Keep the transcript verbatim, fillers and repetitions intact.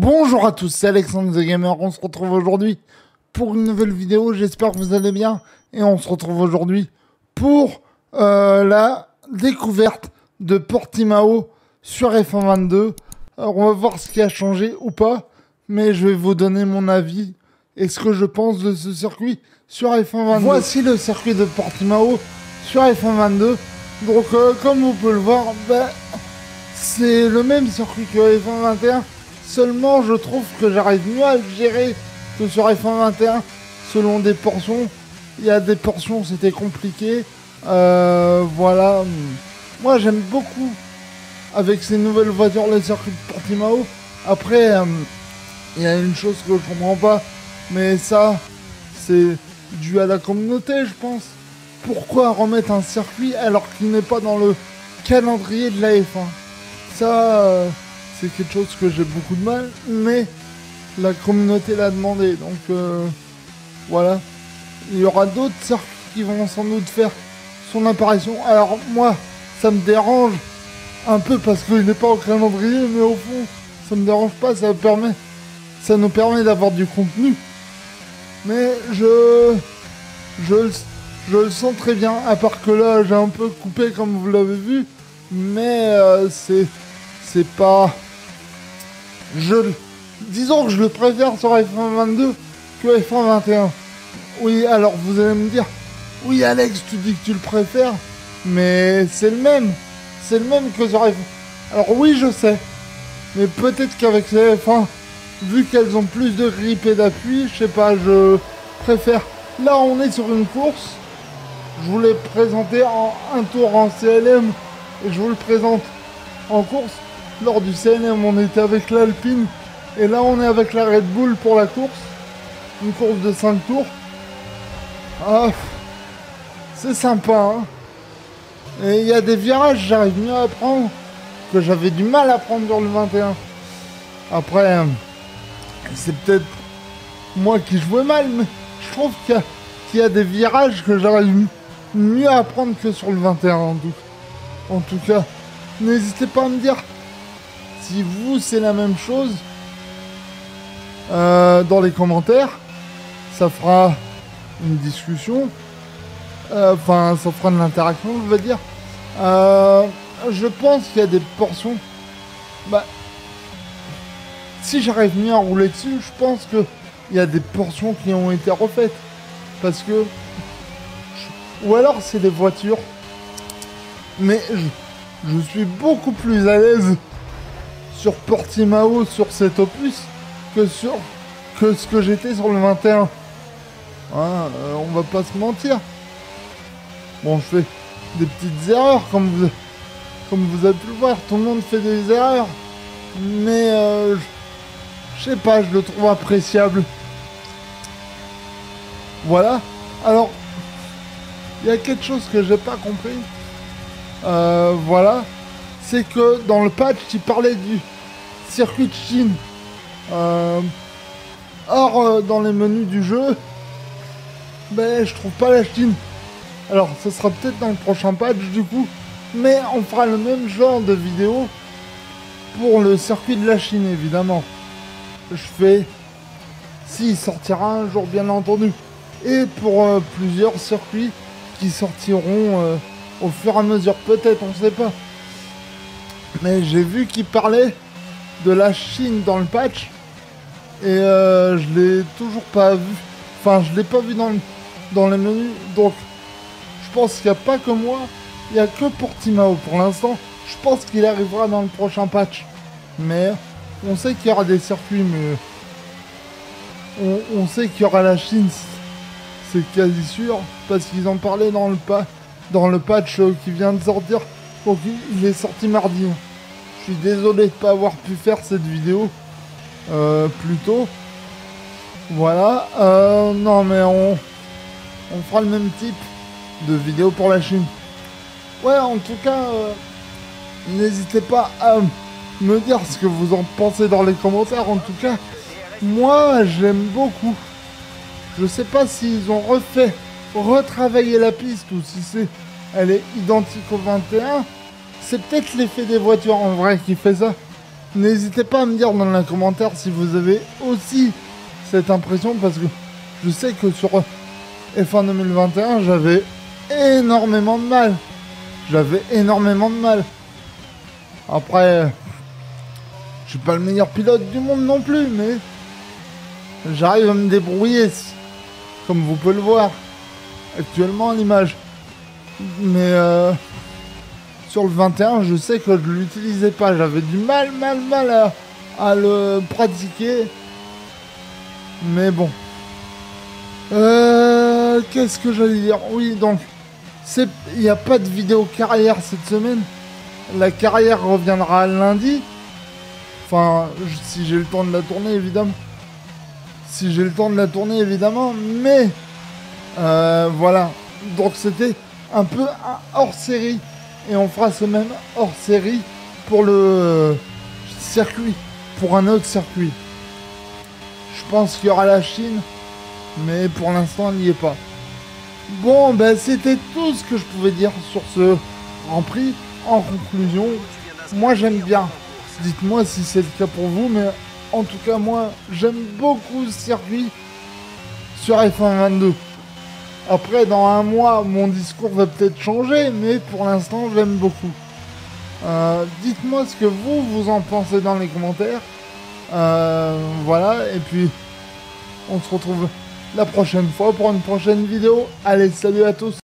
Bonjour à tous, c'est Alexandre The Gamer, on se retrouve aujourd'hui pour une nouvelle vidéo, j'espère que vous allez bien, et on se retrouve aujourd'hui pour euh, la découverte de Portimao sur F un vingt-deux. Alors on va voir ce qui a changé ou pas, mais je vais vous donner mon avis et ce que je pense de ce circuit sur F un vingt-deux. Voici le circuit de Portimao sur F un vingt-deux, donc euh, comme vous pouvez le voir, bah, c'est le même circuit que F un vingt et un. Seulement, je trouve que j'arrive mieux à le gérer que sur F un vingt et un, selon des portions. Il y a des portions, c'était compliqué. Euh, voilà. Moi, j'aime beaucoup, avec ces nouvelles voitures, le circuit de Portimao. Après, euh, il y a une chose que je comprends pas, mais ça, c'est dû à la communauté, je pense. Pourquoi remettre un circuit alors qu'il n'est pas dans le calendrier de la F un? Ça... Euh, c'est quelque chose que j'ai beaucoup de mal, mais la communauté l'a demandé, donc euh, voilà. Il y aura d'autres circuits qui vont sans doute faire son apparition. Alors moi, ça me dérange un peu parce qu'il n'est pas au calendrier, mais au fond, ça me dérange pas, ça permet, ça nous permet d'avoir du contenu. Mais je, je, je le sens très bien, à part que là, j'ai un peu coupé comme vous l'avez vu, mais euh, c'est, c'est pas... Je, disons que je le préfère sur F un vingt-deux que F un vingt et un. Oui, alors vous allez me dire, oui Alex, tu dis que tu le préfères, mais c'est le même. C'est le même que sur F un. Alors oui, je sais, mais peut-être qu'avec les F un, vu qu'elles ont plus de grip et d'appui, je sais pas, je préfère. Là, on est sur une course. Je vous l'ai présenté en un tour en C L M, et je vous le présente en course. Lors du C N M, on était avec l'Alpine, et là on est avec la Red Bull pour la course. Une course de cinq tours. Ah, c'est sympa, hein. Et il y a des virages, j'arrive mieux à prendre, que j'avais du mal à prendre sur le vingt et un. Après, c'est peut-être moi qui jouais mal, mais je trouve qu'il y a, qu'il y a des virages que j'arrive mieux à prendre que sur le vingt et un, en tout, en tout cas. N'hésitez pas à me dire si vous, c'est la même chose, euh, dans les commentaires. Ça fera une discussion. Enfin, euh, ça fera de l'interaction, je veux dire. Euh, je pense qu'il y a des portions... Bah, si j'arrive mieux à rouler dessus, je pense qu'il y a des portions qui ont été refaites. Parce que... Ou alors, c'est des voitures. Mais je, je suis beaucoup plus à l'aise sur Portimao, sur cet opus, que sur que ce que j'étais sur le vingt et un. Hein, euh, on va pas se mentir. Bon, je fais des petites erreurs, comme vous, comme vous avez pu le voir, tout le monde fait des erreurs. Mais, euh, je sais pas, je le trouve appréciable. Voilà. Alors, il y a quelque chose que j'ai pas compris. Euh, voilà. C'est que dans le patch, il parlait du circuit de Chine. Euh, or, euh, dans les menus du jeu, ben, je trouve pas la Chine. Alors, ce sera peut-être dans le prochain patch, du coup. Mais on fera le même genre de vidéo pour le circuit de la Chine, évidemment. Je fais... S'il sortira un jour, bien entendu. Et pour euh, plusieurs circuits qui sortiront euh, au fur et à mesure, peut-être, on sait pas. Mais j'ai vu qu'il parlait de la Chine dans le patch. Et euh, je l'ai toujours pas vu. Enfin, je l'ai pas vu dans, le, dans les menus. Donc, je pense qu'il n'y a pas que moi. Il n'y a que Portimao pour l'instant. Je pense qu'il arrivera dans le prochain patch. Mais on sait qu'il y aura des circuits, mais... On, on sait qu'il y aura la Chine. C'est quasi sûr. Parce qu'ils en parlaient dans le, pa dans le patch euh, qui vient de sortir. Donc il est sorti mardi. Je suis désolé de ne pas avoir pu faire cette vidéo euh, plus tôt. Voilà. Euh, non mais on, on fera le même type de vidéo pour la Chine. Ouais, en tout cas, euh, n'hésitez pas à me dire ce que vous en pensez dans les commentaires. En tout cas, moi j'aime beaucoup. Je sais pas s'ils ont refait, retravaillé la piste ou si c'est, elle est identique au vingt et un. C'est peut-être l'effet des voitures en vrai qui fait ça. N'hésitez pas à me dire dans les commentaires si vous avez aussi cette impression, parce que je sais que sur F un deux mille vingt et un, j'avais énormément de mal. J'avais énormément de mal. Après, je suis pas le meilleur pilote du monde non plus, mais j'arrive à me débrouiller, comme vous pouvez le voir actuellement à l'image. Mais euh, sur le vingt et un, je sais que je l'utilisais pas. J'avais du mal, mal, mal à, à le pratiquer. Mais bon. Euh, Qu'est-ce que j'allais dire? Oui, donc, il n'y a pas de vidéo carrière cette semaine. La carrière reviendra lundi. Enfin, si j'ai le temps de la tourner, évidemment. Si j'ai le temps de la tourner, évidemment. Mais, euh, voilà. Donc, c'était un peu un hors-série. Et on fera ce même hors-série pour le circuit. Pour un autre circuit. Je pense qu'il y aura la Chine. Mais pour l'instant, elle n'y est pas. Bon, ben, c'était tout ce que je pouvais dire sur ce Grand Prix. En conclusion, moi j'aime bien. Dites-moi si c'est le cas pour vous, mais en tout cas, moi, j'aime beaucoup ce circuit sur F un vingt-deux. Après, dans un mois, mon discours va peut-être changer, mais pour l'instant, j'aime beaucoup. Euh, dites-moi ce que vous, vous en pensez dans les commentaires. Euh, voilà, et puis, on se retrouve la prochaine fois pour une prochaine vidéo. Allez, salut à tous!